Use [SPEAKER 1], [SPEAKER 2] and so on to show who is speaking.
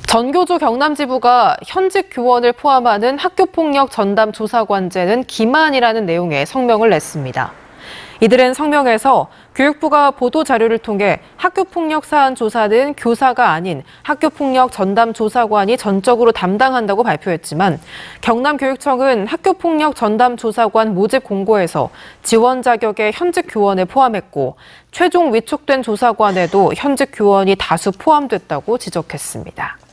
[SPEAKER 1] 전교조 경남지부가 현직 교원을 포함하는 학교폭력 전담 조사관제는 기만이라는 내용의 성명을 냈습니다. 이들은 성명에서 교육부가 보도자료를 통해 학교폭력 사안 조사는 교사가 아닌 학교폭력 전담 조사관이 전적으로 담당한다고 발표했지만 경남교육청은 학교폭력 전담 조사관 모집 공고에서 지원 자격의 현직 교원을 포함했고 최종 위촉된 조사관에도 현직 교원이 다수 포함됐다고 지적했습니다.